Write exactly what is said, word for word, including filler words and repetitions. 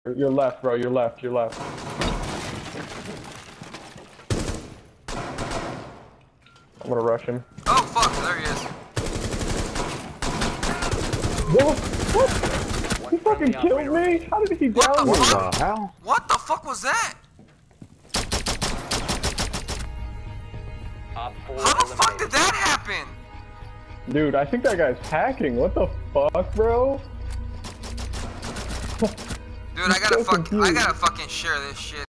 Your left, bro. Your left. Your left. I'm gonna rush him. Oh fuck! There he is. What? What? He fucking killed me? How did he down me? What the hell? What the fuck was that? How the fuck did that happen? Dude, I think that guy's hacking. What the fuck, bro? Dude, I gotta fuck. I gotta fucking share this shit.